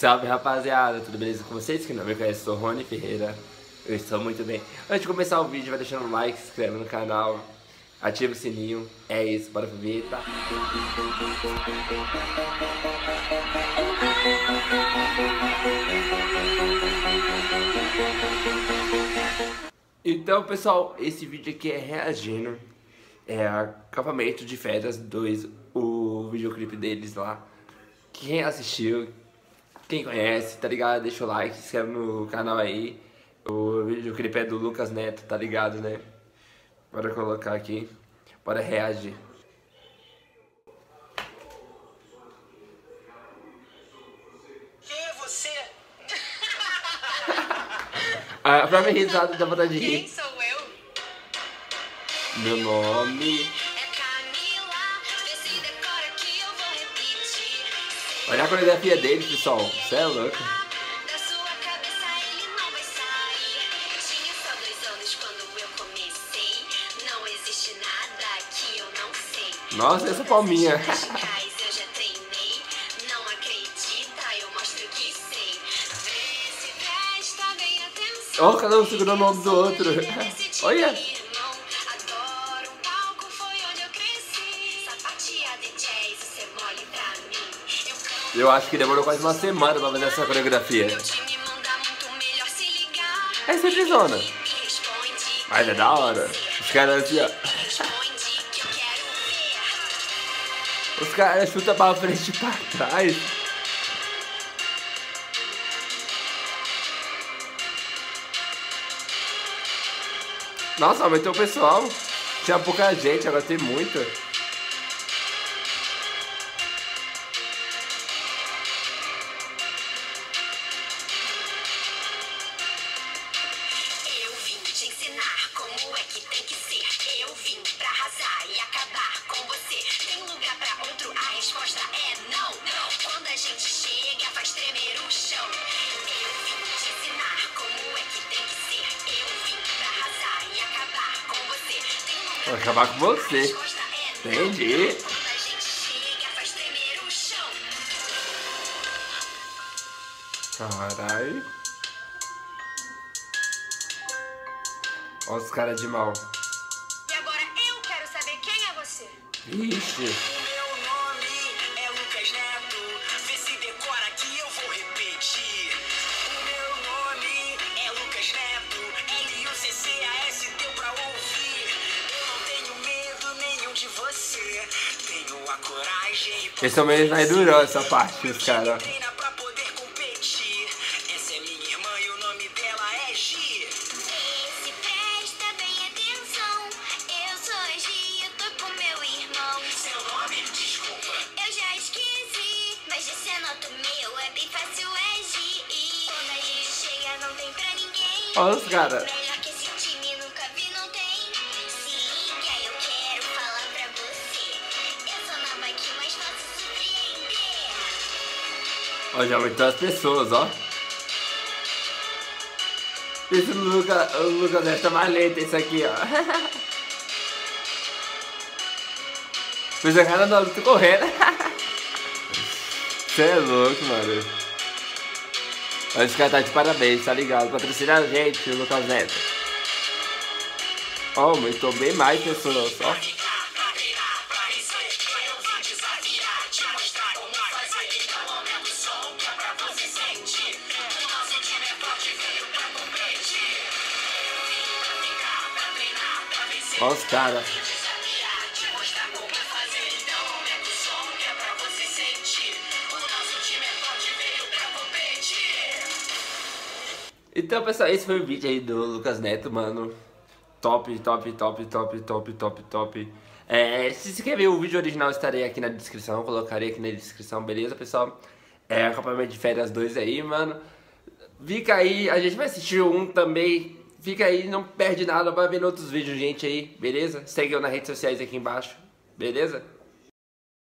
Salve rapaziada, tudo beleza com vocês? Que não me conhece, sou Rony Ferreira. Eu estou muito bem. Antes de começar o vídeo, vai deixando um like, se inscreve no canal, ativa o sininho. É isso, bora pro vídeo, tá? Então pessoal, esse vídeo aqui é reagindo Acampamento de Férias 2, o videoclipe deles lá. Quem assistiu, quem conhece, tá ligado? Deixa o like, se inscreve no canal aí. O videoclipe é do Lucas Neto, tá ligado, né? Bora colocar aqui, bora reagir. Quem é você? A própria risada dá vontade de Quem rir. sou eu? Meu nome... É Camila, vê se decora que eu vou repetir. Olha a coreografia dele, pessoal. Cê é louco. Da sua cabeça ele não vai sair. Tinha só 2 anos quando eu comecei. Não existe nada que eu não sei. Nossa, essa palminha. Musicais eu já treinei. Não acredita, eu mostro que sei. Vê se presta bem atenção. Ó, cada um segurando o nome do outro. Olha. Adoro um palco, foi onde eu cresci. Sapateada e jazz, isso é mole pra mim. Eu canto. Eu acho que demorou quase uma semana pra fazer essa coreografia. Meu time manda muito melhor se ligar. É simplesona. Me responde. Mas é da hora. Os caras assim, ó. Responde que eu quero ver. Os caras chutam pra frente e pra trás. Nossa, aumentou o pessoal. Tinha pouca gente, agora tem muita. Eu vim te ensinar como é que tem que ser. Eu vim pra arrasar e acabar com você. Tem lugar pra outro? A resposta é não. Quando a gente chega, faz tremer o chão. Eu vim te ensinar como é que tem que ser. Eu vim pra arrasar e acabar com você. Tem lugar Vou acabar com pra você. a resposta é não. Entendi. Quando a gente chega, faz tremer o chão. Caralho. Olha os caras de mal. E agora eu quero saber quem é você. Ixi. O meu nome é Lucas Neto, vê se decora que eu vou repetir. O meu nome é Lucas Neto, Lucas deu pra ouvir. Eu não tenho medo nenhum de você, tenho a coragem. Eles são meio naidurão essa parte, os caras. Treina pra poder competir. Essa é minha irmã e o nome dela é Gi. Se presta bem atenção, eu sou Gi, eu tô com meu irmão. Seu nome, desculpa. Eu já esqueci, mas esse anota meu é bem fácil, é Gi. Quando a gente chega não tem pra ninguém. Olha os caras. Melhor que esse time nunca vi, não tem. Se liga, eu quero falar pra você. Eu sou nova aqui, mas faço surpreender. Ó, já aumentou as pessoas, ó. Esse o Lucas Neto tá mais lento, esse aqui, ó. Fez a cara da luta correndo. Você é louco, mano. Olha, esse cara tá de parabéns, tá ligado? Patrocina a gente, o Lucas Neto. Ó, aumentou bem mais pessoas, ó. Ó os caras. Então, pessoal, esse foi o vídeo aí do Lucas Neto, mano. Top, top, top, top, top, top, top. Se você quer ver o vídeo original, estarei aqui na descrição. Colocarei aqui na descrição, beleza, pessoal? Acampamento de Férias 2 aí, mano. Fica aí, a gente vai assistir um também. Fica aí, não perde nada, vai vendo outros vídeos, gente, aí, beleza? Segue eu nas redes sociais aqui embaixo, beleza?